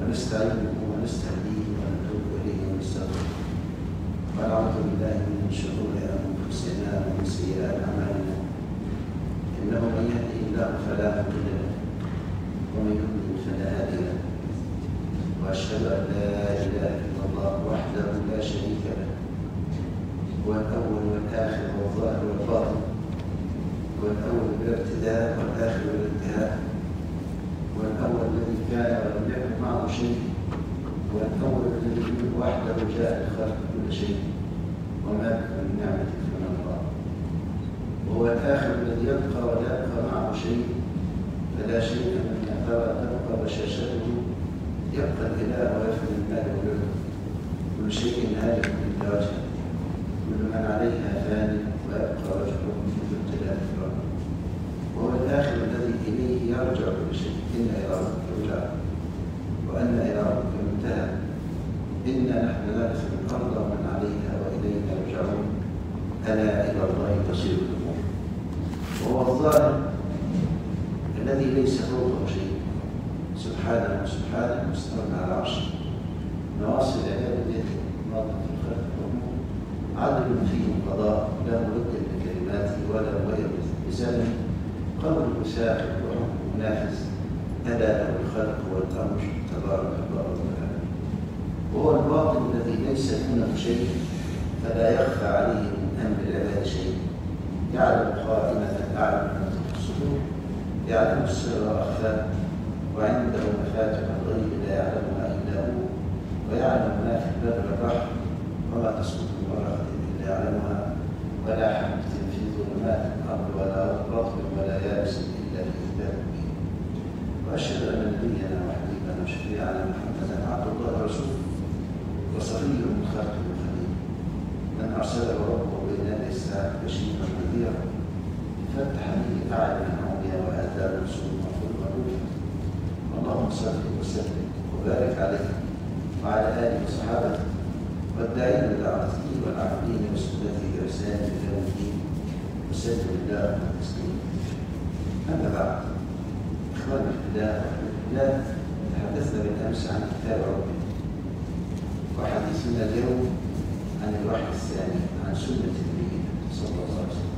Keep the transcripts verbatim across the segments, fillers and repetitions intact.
ونستعينه ونستهديه ونتوب إليه ونستغفره ونعوذ بالله من شرور أنفسنا ومن سيئات أعمالنا إنه من يهده الله فلا مضل له ومن يضلل فلا هادي له وأشهد أن لا إله إلا الله وحده لا شريك له هو الأول والآخر والظاهر والباطن والأول بالابتداء والآخر بالانتهاء والأول الذي كان ولم يكن معه شيء والأول الذي وحده جاء لخلق كل شيء وما بكم من نعمة فمن الله وهو الآخر الذي يبقى ولا يبقى معه شيء فلا شيء من ترى تبقى بشاشته يبقى الإله ويفنى المال والعلم كل شيء هالك إلا وجهه كل من عليها فان ويبقى وجهه في اختلاف الأرض وهو الآخر الذي إليه يرجع كل شيء إن إلى ربك رجع وأن إلى ربك منتهى إنا نحن نرث الأرض ومن عليها وإلينا يرجعون ألا إلى الله تصير الأمور وهو الظاهر الذي ليس فوقه شيء سبحانه وسبحانه مستوى على العرش نواصي العباد بيده ناطق في الخلق والأمور عدل فيه قضاء لا مبدل لكلماته ولا مغير بلسانه قوله ساخر وحكمه نافذ ألا له الخلق والأمر تبارك الله وتعالى وهو الباطن الذي ليس دونه شيء فلا يخفى عليه من أمر العباد شيء يعلم خائنة الأعين من تخفي الصدور يعلم السر وأخفاه وعنده مفاتح الغيب لا يعلمها إلا هو ويعلم ما في البر والبحر وما تسقط من ورقة إلا يعلمها ولا حبة في ظلمات الأرض ولا رطب ولا يابس إلا في كتاب مبين وأشهد أن نبينا وحبيبنا وشفيعنا محمدا عبد الله ورسوله وصفيه من خلقه الخليل من أرسله ربه بين يدي الساعة بشيرا ونذيرا فتح به أعين عميا وآثار رسول مغفور ونور اللهم صل وسلم وبارك عليه وعلى آله وصحابته والداعين بدعوته والعاملين بسنته بإحسان إلى يوم الدين وسلم الله تسليما أما بعد إخواني في الله وأحبابي في الله تحدثنا بالأمس عن كتاب ربنا وحديثنا اليوم عن الوحي الثاني عن سنة النبي صلى الله عليه وسلم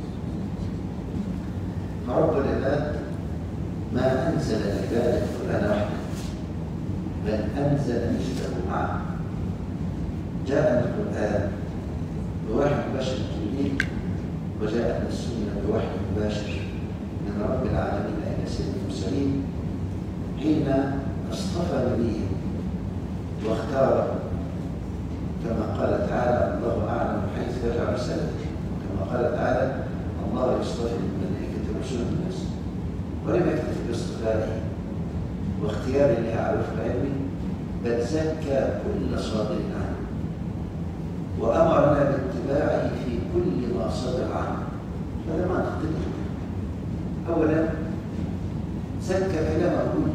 فرب العباد ما أنزل لعباده القرآن وحده بل أنزل مثله معه جاءنا القرآن بوحي مباشر جديد وجاءنا السنة بوحي مباشر من رب العالمين إلى سيد المرسلين حين اصطفى نبيه واختاره كما قال تعالى الله أعلم حيث يجعل رسالته كما قال تعالى الله يصطفي من الملائكة رسلا من الناس ولم يكتفي باصطفائه واختياره لأعرف العلم بل زكى كل صادر عنه وأمرنا باتباعه في كل ما صدر عنه هذا ما نقتدر أولا زكى كلامه كله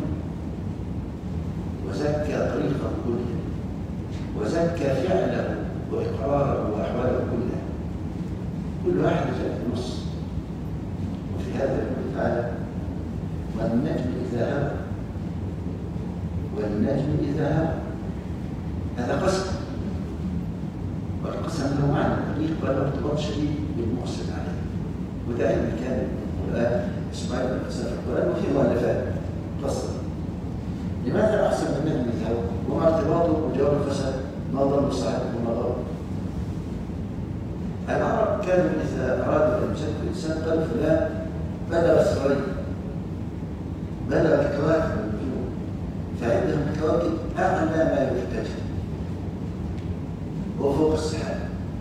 وزكى طريقه كله وزكى فعله وإقراره وأحواله كلها كل واحد جاء في النص وفي هذا يقول تعالى والنجم إذا هوى والنجم إذا هوى هذا قسم والقسم له معنى دقيق وله ارتباط شديد بالمقسم عليه وده علم كامل من القرآن اسماعيل بن قسم في القرآن وفيه مؤلفات قصر لماذا أقسم بالنجم إذا هوى وما ارتباطه وجواب القسم ما ضل صاحبه وما ضل العرب كانوا إذا أرادوا أن يمسكوا الإنسان قالوا فلان بلغ الثريا بلغ الكواكب والنجوم فعندهم الكواكب أعلى ما يحتاج وفوق السحاب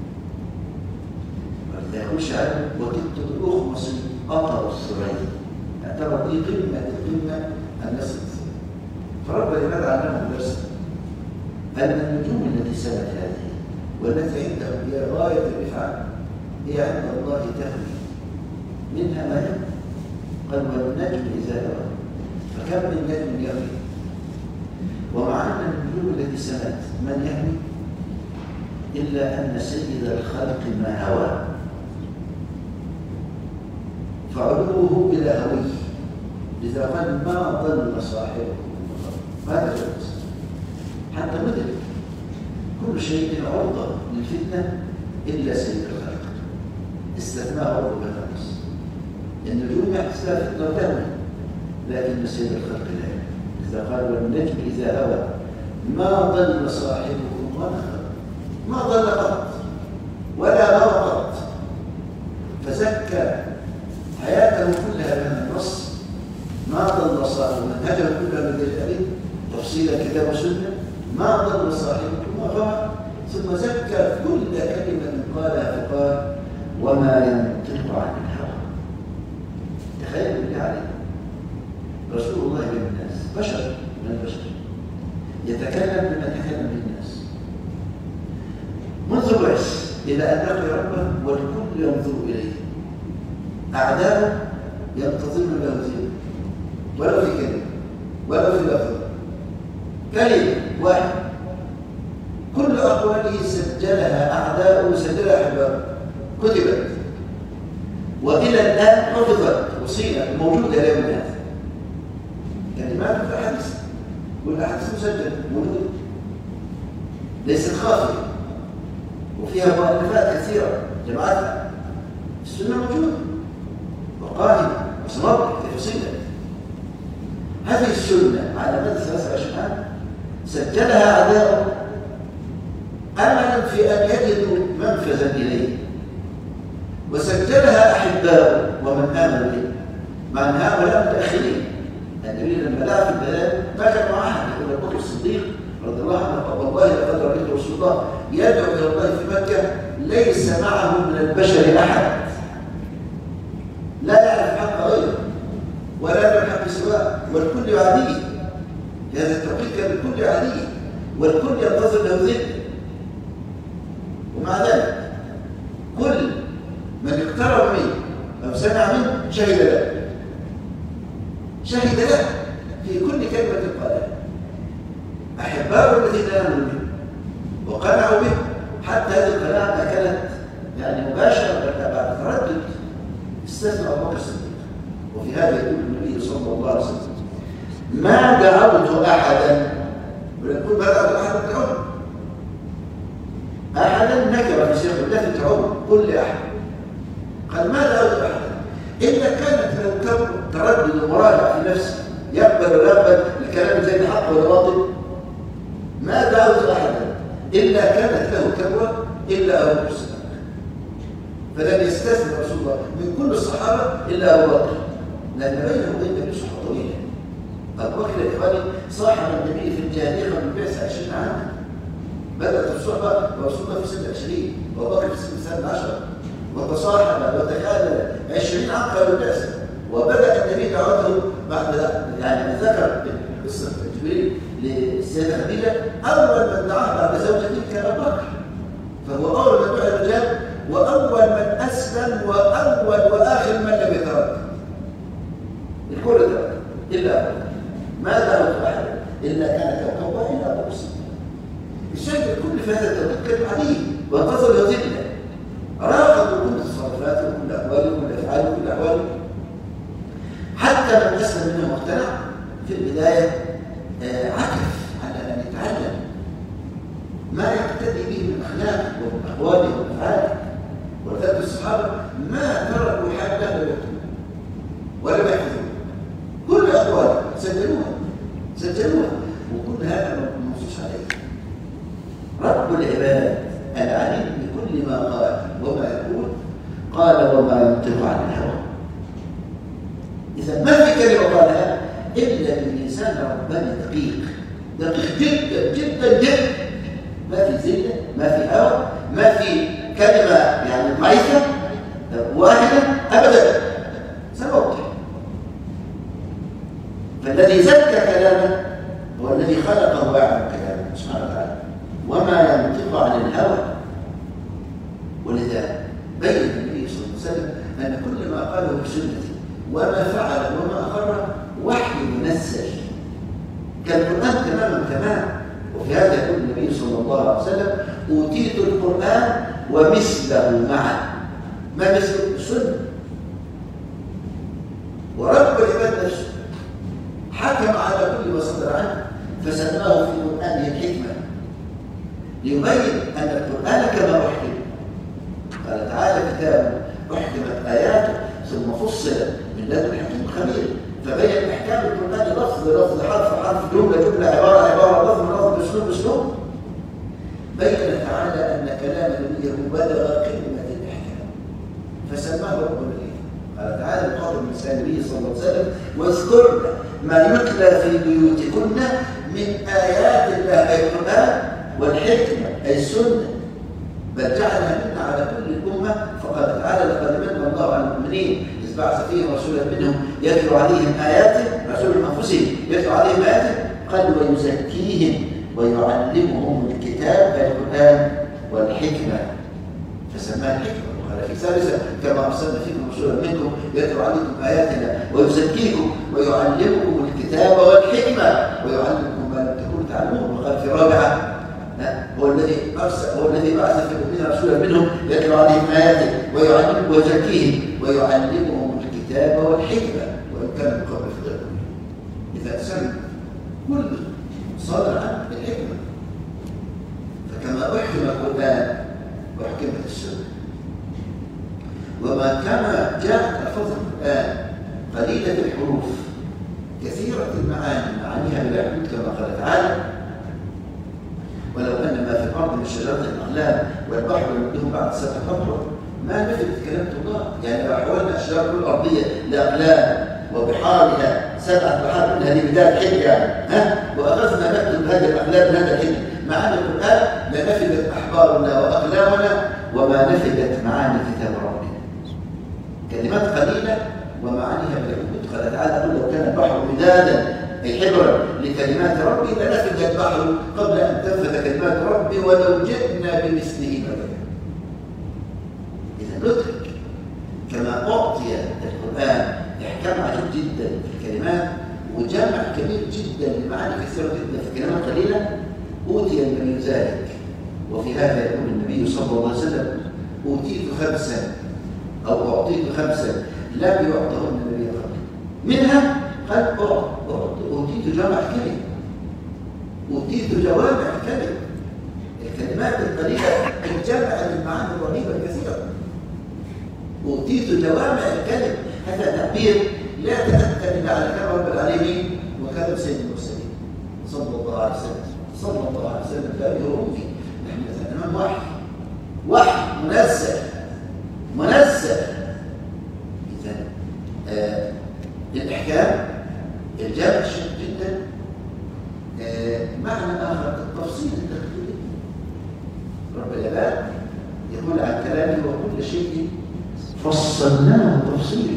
ولذا يقول شاعر وجدت الأخمص أطر الثريا اعتبر دي قمة القمة الناس فرب العباد علمهم درسا أن النجوم التي سمت هذه والتي عندهم هي غاية الرفعة هي عند الله تهوي منها ما يهوي قال والنجم إذا هوى فكم من نجم يهوي ومع أن النجوم التي سمت من يهوي إلا أن سيد الخلق ما هوى فعلوه بلا هوي لذا قال ما ضل صاحبه هذا جلس حتى مدرك كل شيء عرضة للفتنة إلا سيد الخلق، استثناء عرضة بالخمس. النجوم يحدث لها فتنة وتهوي، لكن سيد الخلق لا. إذا قال والنجم إذا هوى ما ضل صاحبكم وما غوى، ما ضل قط ولا غوى قط، فزكى حياته كلها من النص. ما ضل صاحبكم، منهجه كلها من الألف تفصيل الكتاب والسنة. ما ضل صاحبكم وما غوى، ثم زكى كل كلمة قالها فقال وما ينطق عن الهوى. تخيل بالله عليك، رسول الله بين الناس، بشر من البشر، يتكلم بما يتكلم به الناس منذ بعث إلى أن لقي ربه والكل ينظر إليه. أعداؤه ينتظرون له ذكر ولو في كلمة ولو في لفظ، كلمة واحد كل أقواله سجلها أعداؤه سجلها أحبابه، كتبت وإلى الآن حفظت وصيلة موجودة إلى يوم هذا. كلمات في الأحاديث والأحاديث مسجلة موجودة ليست خافية، وفيها مؤلفات كثيرة جماعتها. السنة موجودة وقائمة وصنادق في فصيلة. هذه السنة على مدى ثلاثة وعشرين عام سجلها أعداؤه أملا في أن يجدوا منفذا إليه، وسجلها أحباؤه ومن آمن به، مع أن هؤلاء متأخرين. النبي لما لقى في البلاد ما كان معاه أحد. يقول أبو بكر الصديق رضي الله عنه والله لقد رأيت رسول الله يدعو إلى الله في مكة ليس معه من البشر أحد لا يعرف حق غيره ولا يعرف حق سواه، والكل يعاديه. هذا التوقيت كان الكل يعاديه والكل ينتظر له ذكر. ومع ذلك كل من اقترب منه أو سمع منه شهد له شهد له في كل كلمة قالها. أحباؤه الذين آمنوا به وقنعوا به، حتى هذه القناعة ما كانت يعني مباشرة بل بعد تردد استثنى أبو بكر الصديق. وفي هذا يقول النبي صلى الله عليه وسلم ما دعوت أحدا، ونقول ما دعوت أحدا تعود أحدا نكر في سياق الله تعود كل أحد. قال ما دعوت أحدا إلا كانت له تردد ومراجعة في نفسه يقبل ولا يقبل الكلام زي الحق ولا باطل. ما دعوت أحدا إلا كانت له كبوة إلا أبو بكر الصديق، فلم يستثني رسول الله من كل الصحابة إلا أبو بكر، لأن بينه وبين النبي صحبة طويلة. أبو بكر يا إخواني صاحب النبي في الجاهلية قبل البعثة عشرين عاما. بدأت الصحبة ورسول الله في سنة عشرين وأبو بكر في سنة ثانية عشر، وتصاحب وتكالب عشرين عام قبل البعثة. وبدأ النبي دعوته بعد يعني ذكر قصة جبريل للسيدة خديجة أول من دعاه بعد زوجته كان أبو بكر، فهو أول من دعا الرجال وأول من أسلم وأول وآخر من لم يتردد. الكل تردد إلا أبو بكر. ما دعوت أحدا إلا كان كوكبا إلا أبو بكر الصديق. الشيء الكل في هذا التوقيت كان عديد وانتظر له ذكره، راقبوا كل تصرفاته وكل أقواله وكل أفعاله وكل أحواله، حتى من أسلم منه مقتنع في البداية آه عكف على أن يتعلم ما يقتدي به من أخلاقه ومن أقواله ومن أفعاله. ولذلك الصحابة ما تركوا حاجة لم يكتبوا ولا يحفظوا، كل أقواله سجلوها سجلوها وكل هذا منصوص عليه. رب العباد العليم بكل ما قال وما يقول، قال وما ينطق عن الهوى. إذا ما في كلمة قالها إلا من إنسان رباني دقيق دقيق جدا جدا جدا، ما في زلة ما في هوى ما في كلمة يعني ضعيفة واحدة أبدا، سنوضح. فالذي زكى كلامه هو الذي خلقه ويعلم كلامه سبحانه وتعالى، وما ينطق عن الهوى. ولذا بين النبي صلى الله عليه وسلم أن كل ما قاله بسنته وما فعل وما أقر وحي منسج كالقرآن تماما تمام. وفي هذا يقول النبي صلى الله عليه وسلم أوتيت القرآن ومثله معه. ما مثل السنة؟ ورب العباد نفسه حكم على كل ما صدر عنه فسماه في القرآن الحكمة ليبين أن القرآن كما أحكم. قال تعالى كتاب أحكمت آياته ثم فصلت من لدن حكيم خبير، فبين أحكام القرآن لفظ لفظ حرف حرف جملة جملة عبارة عبارة لفظ لفظ أسلوب أسلوب. بين تعالى أن كلام نبيه بلغ قمة الأحكام فسماه رب العالمين. قال تعالى بقول لسان النبي صلى الله عليه وسلم واذكرن ما يتلى في بيوتكن من آيات الله أي القرآن والحكمة أي السنة، بل جعلها منا على كل الأمة. فقال تعالى لقد من الله على المؤمنين إذ بعث فيهم رسولا منهم يتلو عليهم آياته، رسول من أنفسهم يتلو عليهم آياته، قال ويزكيهم ويعلمهم الكتاب القرآن والحكمة فسماها الحكمة. وقال في ثالثة كما أرسلنا فيكم رسولا منكم يتلو عليكم آياتنا ويزكيكم ويعلمكم الكتاب والحكمة ويعلمكم ما لم تكونوا تعلمون. وقال في رابعة هو الذي أرسل هو الذي بعث في المؤمنين رسولا منهم يتلو عليهم آياته ويعلمهم ويزكيهم ويعلمهم الكتاب والحكمة وإن كان من قبل في غيره. إذا سمع كل صادر عن الحكمة. فكما أحكم القرآن وحكمت السنة، وما كما جاءت ألفاظ القرآن قليلة الحروف كثيرة المعاني معانيها لا يحدود كما قال تعالى ولو أن ما في الأرض من شجرة الأقلام والبحر يمده بعد سبع أبحر ما نفدت كلمة الله. يعني لو حولنا الأشجار الأرضية لأقلام وبحارها سبعة بحار منها لبداية حجة ها وأخذنا نكتب هذه الأقلام هذا الحجة معاني القرآن لنفدت أحبارنا وأقلامنا وما نفدت معاني كتاب ربنا. كلمات قليلة ومعانيها بالعبود. قال تعالى قل لو كان البحر مدادا أي حبرا لكلمات ربي لنفد البحر قبل أن تنفذ كلمات ربي ولو جئنا بمثله مددا. إذا ندرك كما أعطي القرآن إحكام عجيب جدا في الكلمات وجمع كبير جدا لمعاني كثيرة جدا في كلمات قليلة أوتي النبي ذلك. وفي هذا يقول النبي صلى الله عليه وسلم أوتيت خمسا أو أعطيت خمسا لم يعطهن النبي قبل. منها قال أوتيت جامع الكلم، أوتيت جوامع الكلم. الكلمات القليلة الجامعة للمعاني الرهيبة الكثيرة. أوتيت جوامع الكلم هذا تعبير لا يتأتى إلا على كلام رب العالمين وكلام سيد المرسلين صلى الله عليه وسلم. صلى الله عليه وسلم لا يرومي نحن أمام وحي وحي منزل منزل. إذا آه الإحكام الجامع شديد جدا. آه معنى آخر التفصيل التقليدي. رب العباد يقول عن كلامه وكل شيء فصلناه تفصيلا.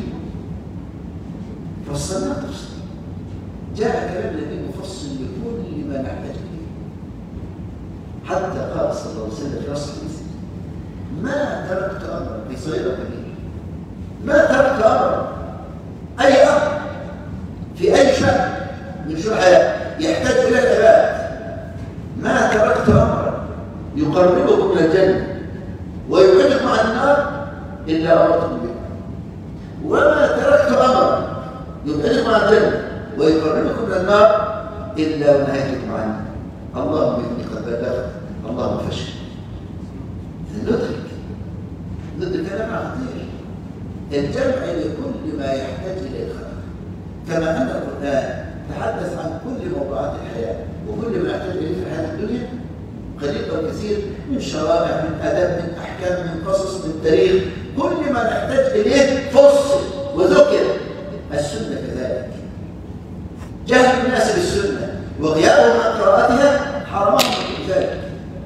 فصلناه تفصيلا. جاء كلام النبي مفصل لكل ما نحتاج إليه. حتى قال صلى الله عليه وسلم في نص الحديث ما تركت أمرا في صغير وكبير ما تركت أمرا أي أمر في أي شأن من شؤون الحياة يحتاج إلى العباد ما تركت أمرا يقربكم من الجنة ويبعدكم عن النار إلا أمرتكم به وما تركت أمرا يبعدكم عن الجنة ويقربكم من النار إلا ونهيتكم عنه. اللهم إني قد بلغت اللهم فاشهد. ندرك ندرك كلام خطير الجمع لكل ما يحتاج إليه الخلق. كما أن القرآن تحدث عن كل موضوعات الحياة وكل ما يحتاج إليه في حياة الدنيا قليل أو كثير من شرائع من أدب من أحكام من قصص من تاريخ كل ما نحتاج إليه فصل وذكر. السنة كذلك جهل الناس بالسنة وغيابهم عن قراءتها حرمهم من ذلك.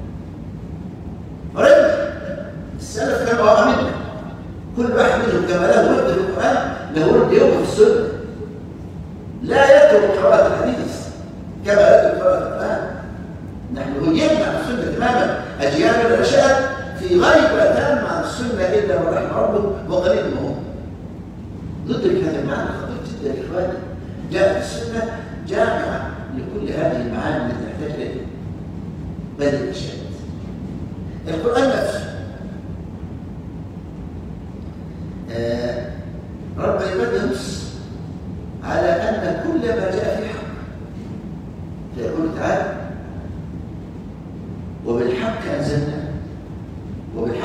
رجل السلف كانوا عاملين كل واحد منهم كما له ورد في القرآن له ورد يوم في السنة لا يترك قراءة الحديث كما يترك قراءة القرآن. نحن هيئنا عن السنة تماما. أجيالنا نشأت في غيبة تامة عن السنة إلا من رحم ربه وقليل ما هم. ندرك هذا المعنى خطير جدا يا إخواني. جاءت السنة جامعة لكل هذه المعاني التي نحتاج إليها بل الأشياء. القرآن نفسه آه رب العباد ينص على أن كل ما جاء في حق. فيقول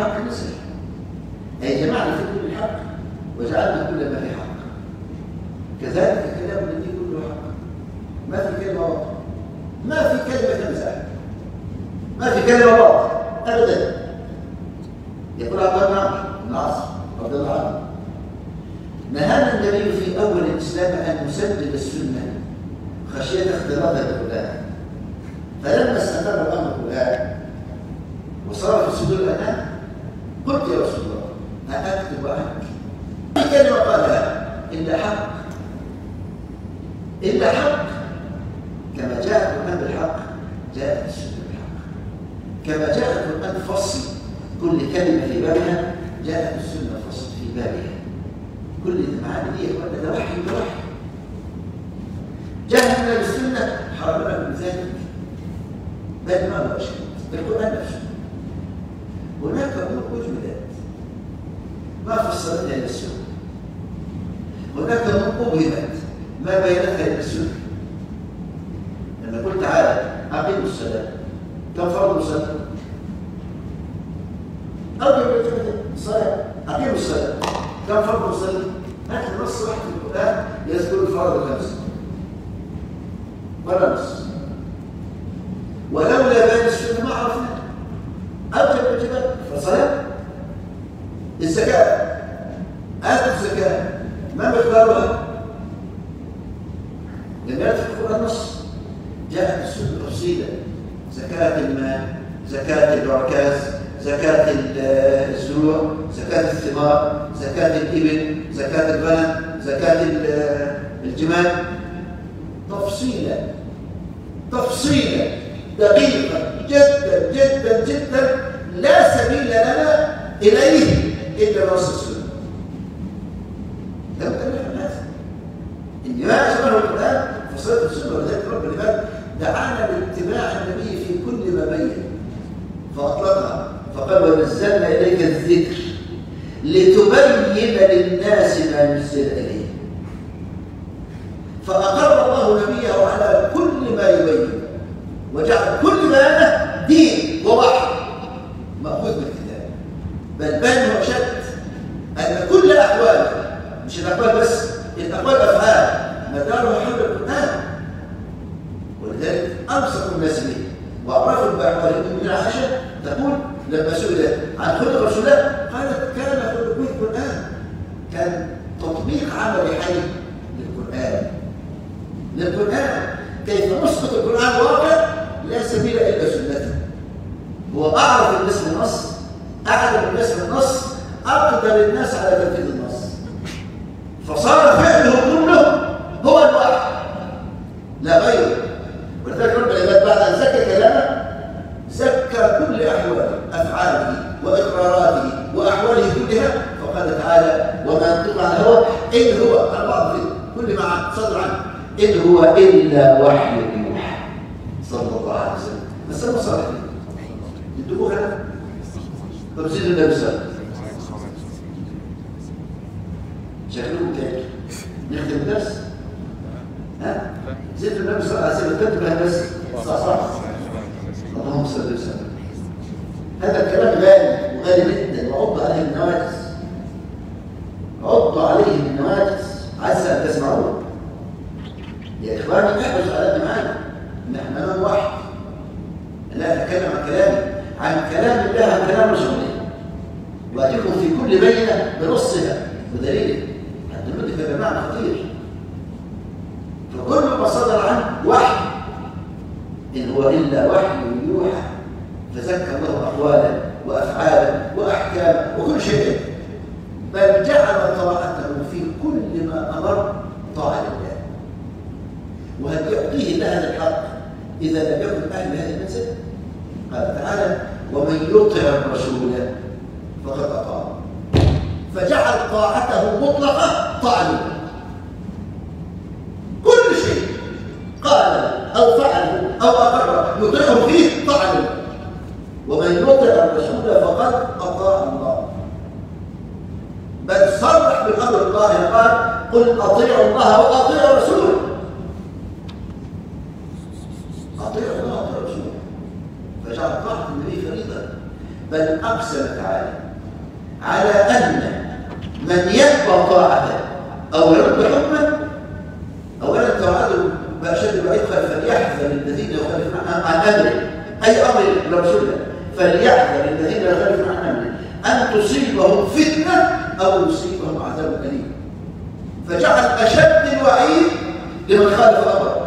الحق نزل، أي جمعنا في كل الحق وجعلنا كل ما في حق. كذلك كلام الذي كله حق، ما في كلمة باطل، ما في كلمة تمزح، ما في كلمة باطل أبدا. يقول عبد الله بن العاص رضي الله عنه: نهانا النبي في أول الإسلام أن نسدد السنة خشية اختلاطها بالقرآن، فلما استقر الأمر القرآن وصار في صدور الأنام قلت يا رسول الله أكتب عنك أي كلمة قالها إلا حق، إلا حق. كما جاء القرآن بالحق جاءت السنة بالحق، كما جاء القرآن فصل كل كلمة في بابها جاءت السنة فصل في بابها. كل المعاني دي يقول ده وحي ده وحي. جهلنا بالسنة حرمنا من ذلك، بل ما هو شيء القرآن نفسه. هناك أمور أجملت ما فصلتها إلا السنة، هناك أمور أبهمت ما بينتها إلا السنة. لما قلت تعالى أقيموا الصلاة، كم فرض الصلاة؟ أقيموا الصلاة، أقيموا الصلاة، كم فرض الصلاة؟ هات نص واحد في القرآن يذكر الفرض الخمسة ولا نص، ولولا بين السنة ما عرفنا. أوجب الواجبات فالصلاة، الزكاة، آتوا الزكاة، ما مقدارها؟ لم يأتي في القرآن نص، جاءت السنة تفصيلا: زكاة المال، زكاة العكاز، زكاة الزروع، زكاة الثمار، زكاة الإبل، زكاة الغنم، زكاة الجمال، تفصيلا تفصيلا دقيقا جدا جدا جدا لا سبيل لنا إليه إلا نص السنة. لم تكن الناس إن ما أشبه القرآن فصلت السنة، ولذلك رب العباد دعانا لاتباع النبي في كل ما بين فأطلقها فقال: ونزلنا إليك الذكر لتبين للناس ما نزل إليه. فأقر الله نبيه على كل ما يبين وجعل كل بيانه دين ووحي مأخوذ بالكتاب، بل بل هو شد أن كل أحواله، مش الأقوال بس، الأقوال أفعال مدارها حول القرآن. ولذلك أبسط الناس به وأعرفهم بأحوال من عائشة تقول لما سئلت عن خلق رسول الله قالت: كان خلقه القرآن، كان تطبيق عملي حي للقرآن للقرآن كيف نسقط القرآن واقع لا سبيل إلا سنته. هو أعرف الناس من النص، أعلم الناس من النص، أقدر الناس على تنفيذ النص، فصار فعله كله هو الوحي لا غيره. ولذلك رب العباد بعد أن زكى كلامه زكى كل أحواله، أفعاله وإقراراته وأحواله كلها، فقال تعالى: وما ينطق عن الهوى إن هو عن بعض كل ما صدر عنه إن هو إلا وحي يوحى صلى الله عليه وسلم. بس أنا صالح يدوه هنا. طب زيد النبي صلى الله عليه وسلم شكلهم كيف نختم الدرس؟ ها؟ زيد النبي صلى الله عليه وسلم تكتب لها بس صح صح. اللهم صل وسلم. هذا الكلام غالي وغالي جدا، وعض عليه النواجس، عض عليه النواجس عسى ان تسمعوه. يا اخواني احرصوا على قد معانا، نحن امام واحد، لا اتكلم عن كلامي، عن كلام الله، عن كلام رسوله، واتيكم في كل بينه بنصها ودليله. الدليل ده بمعنى خطير، فكل ما صدر عنه وحي إن هو إلا وحي يوحى، فزكى الله أقوالا وأفعالا وأحكاما وكل شيء، بل جعل طاعته في كل ما أمر طاعة لله. وهل يعطيه الله هذا الحق إذا لم يكن أهل هذه المنزل؟ قال تعالى: ومن يطع الرسول فقد أطاع، فجعل طاعته مطلقة طاعة لله. كل شيء قال أو فعل أو أقر يطيعه فيه طاعة لله. ومن يطع الرسول فقد أطاع الله، بل صرح بالأمر الظاهر قال: قل أطيعوا الله وأطيعوا رسوله. أطيعوا الله وأطيعوا رسوله، فجعل طاعة النبي فريضة، بل أقسم تعالى على أن من يقبل طاعته أو يرد حكمه أولا توعده بأشد الوعيد قال فليحذر الذين يخالفون عن أمره أي أمر لرسوله فليحذر الذين يخالفون عن أمره أن تصيبهم فتنة أو يصيبهم عذاب أليم فجعل أشد الوعيد لمن خالف أمره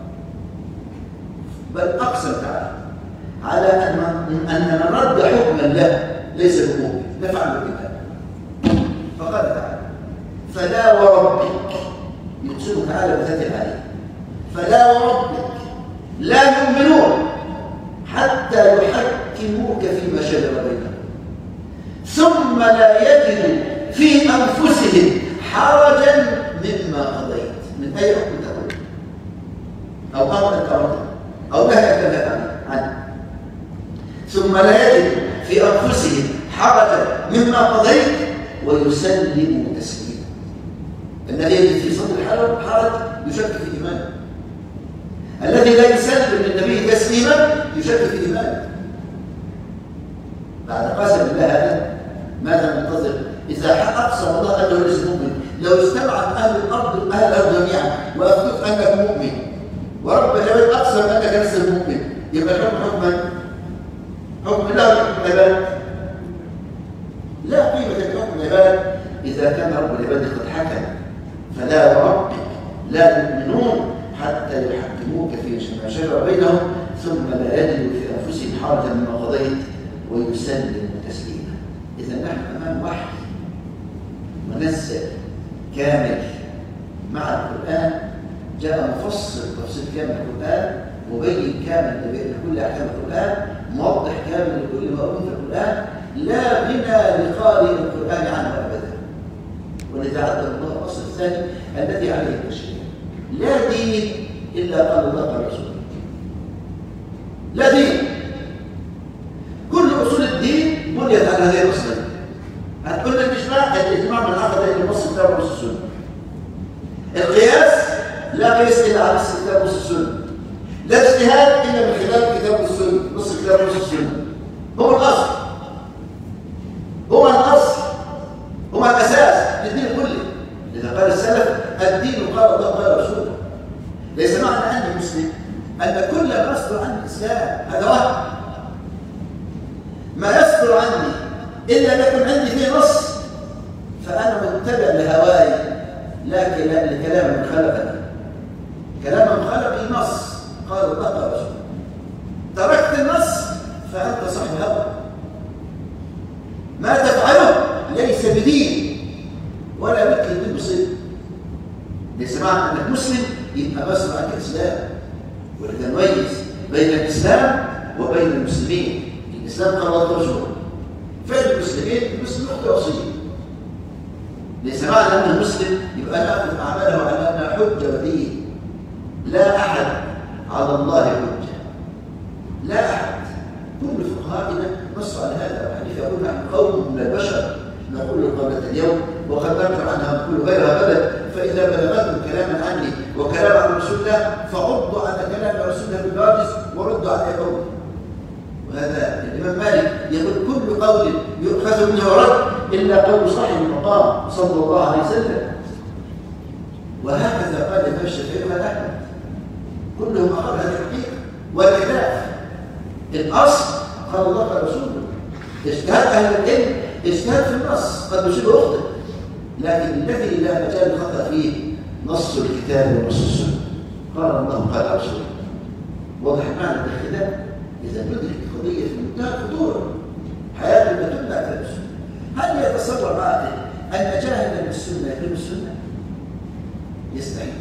بل أقسم تعالى على أن أن من رد حكما له ليس بمؤمن نفعل بذلك فقال تعالى فلا وربك يقسم تعالى بذات العلي فلا وربك لا يؤمنون حتى يحكموك فيما شجر بينهم ثم لا يجدوا في أنفسهم حرجا مما قضيت من أي حكم تقول أو أمر كرمت أو نهي كذا عنه ثم لا يجدوا في أنفسهم حرجا مما قضيت ويسلموا تسليما الذي يجد في صدر الحرج حرج يشك في إيمانه الذي لا يسلم للنبي تسليما يشك في إيمانه بعد قسم الله هذا ماذا ننتظر إذا أقسم الله أنه ليس مؤمن لو اجتمعت أهل الأرض أهل الأرض جميعا وأفتوك أنك مؤمن ورب العباد أقسم أنك ليس مؤمن يبقى الحكم حكما حكم الله وحكم العباد لا قيمة لحكم العباد إذا كان رب العباد قد حكم فلا وربك لا يؤمنون حتى يحكموك فيما شجر بينهم ثم لا يجدوا في أنفسهم حرجا مما قضيت ويسلموا تسليما إذا نحن أمام وحي منزل كامل مع القرآن جاء مفصل تفصيل كامل القرآن مبين كامل لكل أحكام القرآن موضح كامل لكل ما أمر في القرآن لا غنى لقارئ القرآن عنه أبدا ولذا عد الله الأصل الثاني الذي عليه التشريع لا دين إلا قال الله قال رسوله لا دين كل أصول الدين بنيت على هذه الأصلين هتقول لك الإجماع الإجماع من أخذ إلى نص الكتاب ونص السنة القياس لا قياس إلا على نص الكتاب ونص السنة لا اجتهاد إلا من خلال الكتاب والسنة نص الكتاب ونص السنة هو الأصل هو الأصل هو الأساس للدين كله إذا قال السلف الدين قال الله قال رسوله ليس معنى أني مسلم أن كل ما يصدر عن الإسلام هذا وهم ما يصدر عني إلا يكون عندي فيه نص فأنا متبع لهواي لا لكلام من خلقني كلام من خلقي نص قال الله قال رسوله تركت النص فأنت صاحب هوى ما تفعله ليس بدين ولا مثل الدين بصير ليس معنى أنك مسلم يبقى بس عنك الإسلام ولذا نميز بين الإسلام وبين المسلمين الإسلام قال الله ورسوله فعل المسلمين المسلم نقطة أصيل ليس معنى أنه مسلم يبقى نأخذ أعماله على أنها حجة ودين لا أحد على الله حجة لا أحد كل فقهائنا نص على هذا والحديث يقول عن قوم من البشر نقول القولة اليوم وقد نرجع عنها نقول غيرها غدا فإذا بلغتم كلاما عني وكلام عن رسول الله فعضوا على كلام رسول الله بالراجس وردوا على قول وهذا الإمام مالك يقول كل قول يؤخذ منه ورد إلا قول صاحب المقام صلى الله عليه وسلم وهكذا قال الإمام الشافعي وقال أحمد كلهم أخذ هذه الحقيقة والخلاف الأصل قال الله قال رسوله اجتهاد أهل العلم اجتهاد في النص قد يصيب أخطئ لكن الذي لا مجال الخطأ فيه نص الكتاب ونص السنة قال الله قال رسوله واضح معنى الخلاف إذا ندرك قضية في منتهى الخطورة حياة ما تبدأ في السنة هل يتصور عاقل أن جاهلا بالسنة يكون السنة؟ يستحيل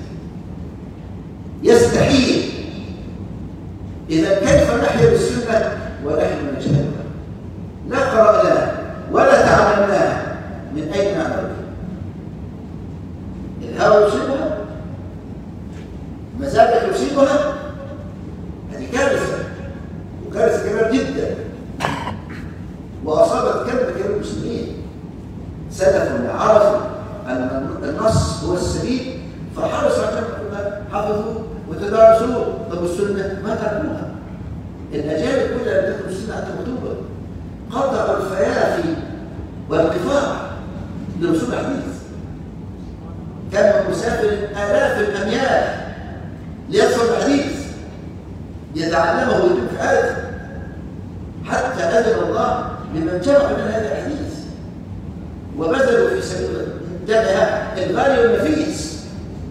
يستحيل إذا كيف نحيا بالسنة ونحن نجهلها لا قرأناها ولا تعلمناها من أين نعمل الهوى يصيبها مزاجك يصيبها هذه كارثة وكارثة كبيرة جدا وأصابت كم كبير المسلمين سلفوا عرفوا أن النص هو السبيل فحرصوا على ما حفظوه وتدارسوه طب السنة ما تركوها الأجيال كلها اللي تدرس السنة حتى مكتوبة قطع آلاف الأميال ليصل الحديث يتعلمه ويتم في حياته، حتى أذن الله لمن جمع من هذا الحديث وبذلوا في سبيل دمها الغالي والنفيس،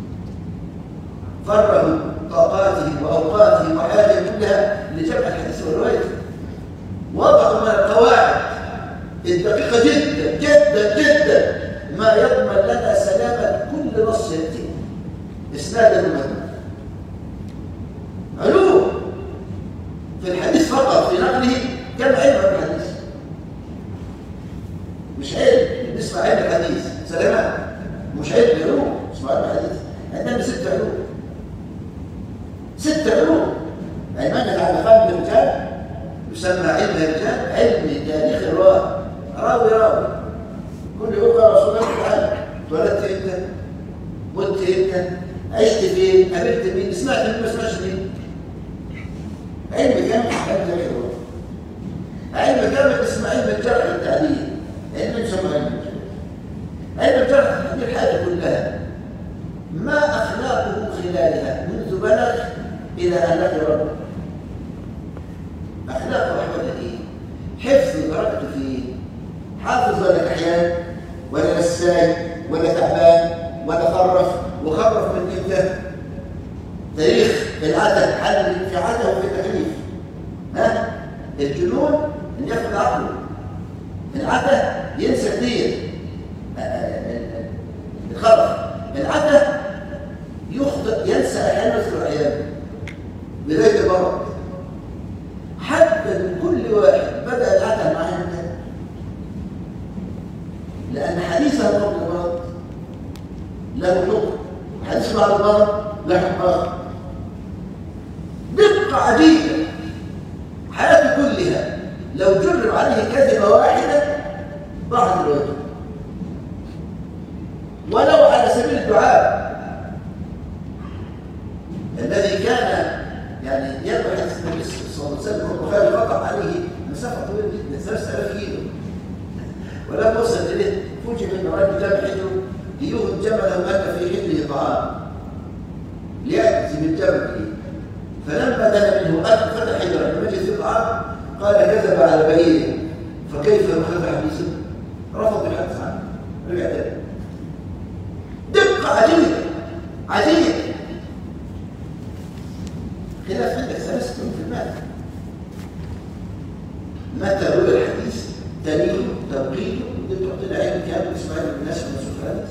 فرغوا طاقاتهم وأوقاتهم وحياتهم كلها لجمع الحديث والرواية. وضعوا من القواعد الدقيقة جدا جدا جدا ما يضمن لنا سلامة كل نص يأتي إسنادا ومتنا. علوم في الحديث فقط في نقله كم علم الحديث، مش علم نسمع علم الحديث سلامات، مش علم علوم اسمع علم الحديث. عندنا ست علوم ست علوم علمان على قلب الرجال يسمى علم الرجال، علم تاريخ الرواة، راوي راوي كل يوم قال رسول الله تعالى اتولدت امتى؟ مت امتى؟ عشت فين؟ قابلت مين؟ سمعت مين؟ ما سمعتش مين؟ علم كامل علم تاريخ الرواة. علم كامل اسمه علم الجرح التعديل، علم يسمى علم الجرح. علم الجرح التعديل الحاجة كلها ما أخلاقه خلالها منذ بلغ إلى أن لقي ربه. أخلاقه أحوال إيه؟ حفظ درجته فيه، حافظ ولا كحيان ولا نساي ولا تعبان ولا خرف، وخرف من إمتى؟ تاريخ العته، حل في عته وفي التكليف. ها؟ الجنون أن يفقد عقله، العته ينسى كثير، الخرف العته يخطئ ينسى أحيانا يذكر أحيانا بداية المرض. حتى كل واحد بدأ العته معاه امتى؟ لأن حديثه قبل المرض له حكم، حديث بعد المرض له حكم آخر. دقة عجيبة، حياته كلها لو جرب عليه كذبة واحدة ضاعت الوجه، ولو على سبيل الدعاء. الذي كان يعني يروي حديث النبي صلى الله عليه وسلم والبخاري قطع عليه مسافة طويلة جدا ثلاثة آلاف كيلو، ولما وصل إليه فوجئ من رجل جاب حجره ليوهن جمله أن في حجره طعام ليأتي بالجمل، فلما دنا منه أكل فتح حجره لم يجد فيه طعام قال كذب على بعيره فكيف يخذ حديثه؟ رفض الحديث عنه، رجع تاني. دقة عجيبة عجيبة. خلاف عندك ثلاثة في المال، متى روي الحديث، تاريخه، توقيته، دي تعطينا علم كامل اسماعيل بن ناس منسوخ الحديث.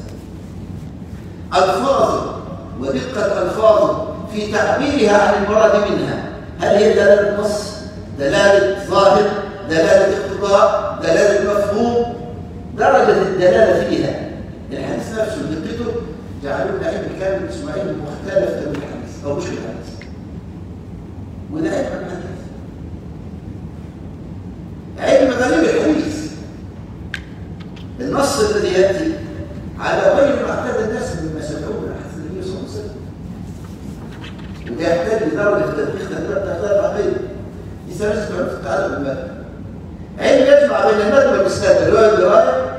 ألفاظه ودقة ألفاظه في تعبيرها عن المراد منها، هل هي دلالة نص، دلالة ظاهر، دلالة اقتضاء، دلالة مفهوم؟ درجة الدلالة فيها الحديث نفسه دقته جعلوا لنا علم كامل اسماعيل مختلف من الحديث أو مش الحديث، وده علم الحديث، علم غريب الحديث. النص الذي يأتي على غير ما اعتاد الناس مما سمعوه من حديث النبي صلى الله عليه وسلم، وده يحتاج لدرجة تدقيق تختلف عقيدة. دي ثلاثة علوم تتعلق بالمتن. علم يجمع بين المتن والإسناد، الرواية والدراية